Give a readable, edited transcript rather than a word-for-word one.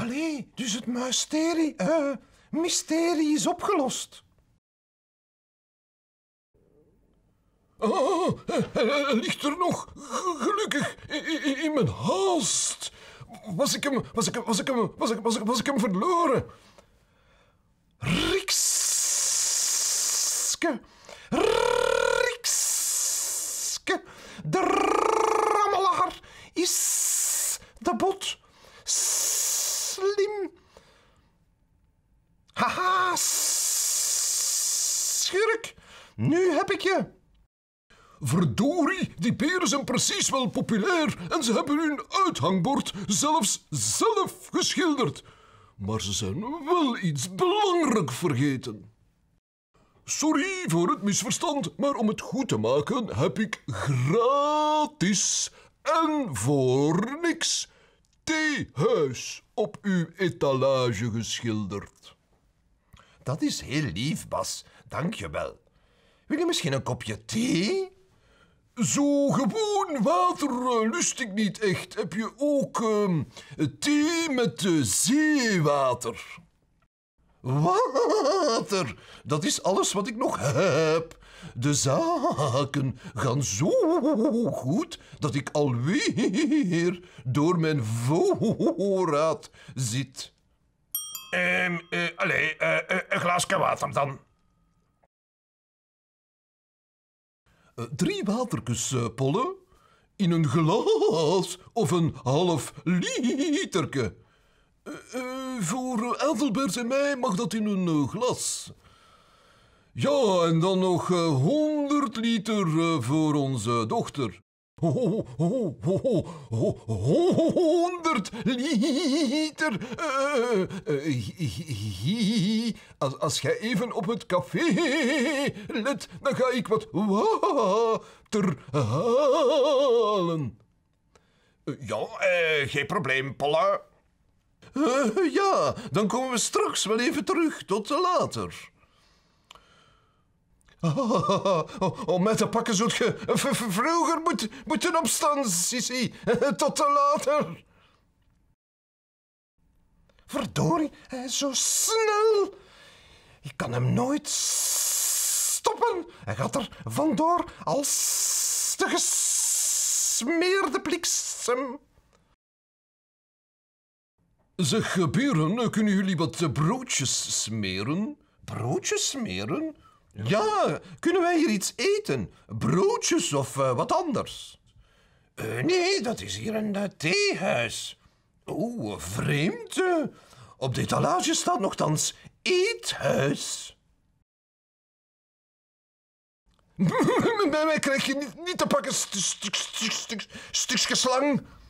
Allee, dus het mysterie is opgelost. Hij ligt er nog, gelukkig, in mijn haast. Was ik hem verloren? Rikske, de rammelaar is de bot. Slim. Haha, schurk, nu heb ik je. Verdorie, die peren zijn precies wel populair en ze hebben hun uithangbord zelfs zelf geschilderd. Maar ze zijn wel iets belangrijk vergeten. Sorry voor het misverstand, maar om het goed te maken heb ik gratis en voor niks theehuis op uw etalage geschilderd. Dat is heel lief, Bas. Dank je wel. Wil je misschien een kopje thee? Zo gewoon water lust ik niet echt. Heb je ook thee met zeewater? Water, dat is alles wat ik nog heb. De zaken gaan zo goed dat ik alweer door mijn voorraad zit. Een glaasje water dan. 3 watertjes, Polle. In een glas of een half literke. Voor Adelbert en mij mag dat in een glas. Ja, en dan nog 100 liter voor onze dochter. 100 liter. Als jij even op het café let, dan ga ik wat water halen. Ja, geen probleem, Polle. Ja, dan komen we straks wel even terug. Tot later. Om mij te pakken zult je vroeger moeten opstaan, Sissi. Tot later. Verdorie, hij is zo snel. Ik kan hem nooit stoppen. Hij gaat er vandoor als de gesmeerde bliksem. Zeg, beren, kunnen jullie wat broodjes smeren? Broodjes smeren? Ja, kunnen wij hier iets eten? Broodjes of wat anders? Nee, dat is hier een theehuis. Oeh, vreemd. Op de etalage staat nogthans eethuis. Bij mij krijg je niet te pakken, stukje slang.